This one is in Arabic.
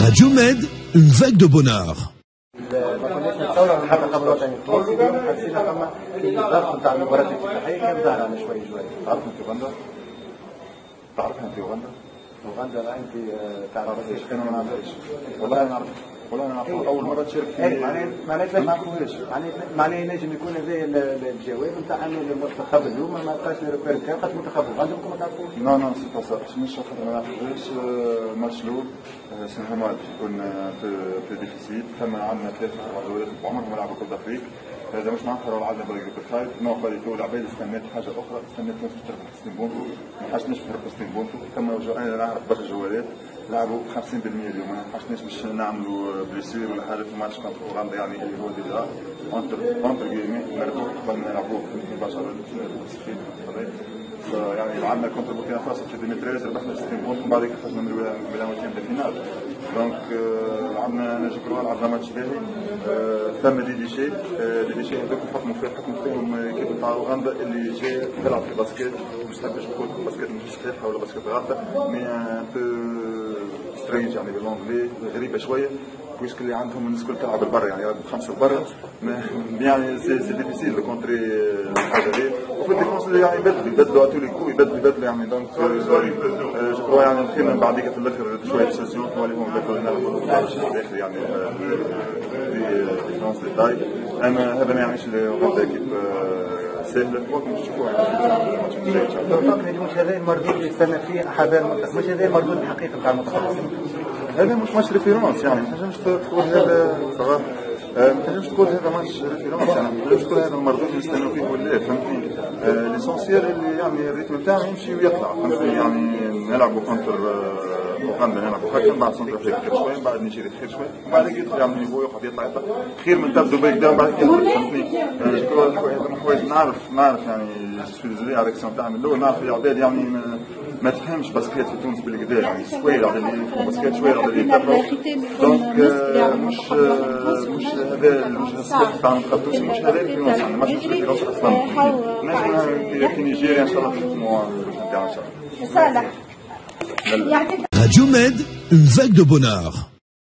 Radio Med, une vague de bonheur. الثورة من حتى قبل وطني التونسي اليوم حسينا فما ضغط نتاع المباريات الافتتاحية كان ظاهرة شوي تعرف انت اوغندا؟ تعرفها انت اوغندا؟ اوغندا لا انت تعرفهاش انا ما نعرفهاش والله ما نعرف والله ما نعرف اول مرة تشارك في معناتها ما نعرفوهاش معناها ينجم يكون هذا الجواب نتاع انه المنتخب اليوم ما بقاش ريبير كان خاطر المنتخب اوغندا ما تعرفوش؟ نو نو سي با سا مش خاطر ما نعرفوهاش ماتش لو سي نورمال يكون في ديفيسيت ثم عندنا 3 جولات عمرهم ما لعبوا كوب دافريك هذا مش معناتها لو لعبنا بالجروب الخايف نو باليتو العباد استنات حاجه اخرى استنات تونس تربح ستيمبونتو ما حاجناش نربحوا ستيمبونتو ثم انا نعرف برشا جولات لعبوا 50% اليوم ما حاجناش باش نعملوا بليسير ولا حاجه في ماتش كونتر اوغندا يعني اللي هو ديجا اونتر جيمي نربحوا قبل ما نلعبوا في باشا يعني لعبنا كونتر بوركينا فاسو في 2013 ربحنا 60 بونت ومن بعد خرجنا من الولايتين الفينال دونك لعبنا انا جكروا لعبنا ماتش باهي ثم دي ديشي هذوك حكموا فيهم كيف نتاع اوغندا اللي جاي تلعب في باسكيت مش نحبش نقول باسكيت مش صحيحه ولا باسكيت غلطه مي ان بو سترينج يعني بالانجلي غريبه شويه بويسك اللي عندهم الناس الكل تلعب البر يعني يلعبوا 5 برا يعني سي ديفيسيل كونتري الحاجه هذه وفي الديفونس يعني يبدلوا اتو لي كو يبدلوا يعني دونك جو كرو يعني الخير من بعديك في الاخر شويه سيسيون نوليهم نلعبوا في الاخر يعني في ديفونس ديتاي اما هذا ما يعنيش اوغندا كيف سهله وكم تشوفوا يعني مش هذا المردود اللي استنى فيه احد المنتخب مش هذا المردود الحقيقي بتاع المنتخب هذا مش ماتش ريفيرونس يعني ما تنجمش تقول هذا صراحه ما تنجمش تقول هذا ماتش ريفيرونس يعني ما تنجمش تقول هذا المردود اللي نستناو فيه ولا فهمتني ليسونسيال اللي يعني الريتم تاعنا يمشي ويطلع فهمتني يعني نلعبوا كونتر اوغندا نلعبوا هكا من بعد سنتر افريقيا خير شويه من بعد نيجيريا خير شويه من بعد يطلع يعمل نيفو يقعد يطلع خير من تبدو بهكذا ومن بعد فهمتني حوايج نعرف يعني سوي ديزولي على ريكسيون تاعنا من الاول نعرف العباد يعني ما تفهمش باسكيت في تونس بالكدا يعني شويه العباد اللي يفهموا باسكيت شويه العباد اللي يتابعوا دونك مش هذا الوجه الصحيح تاع المنتخب التونسي مش هذا الفيروس يعني مش الفيروس اصلا نجم في نيجيريا ان شاء الله نختموا الوجه نتاعنا ان شاء الله. Radio Med, une vague de bonheur.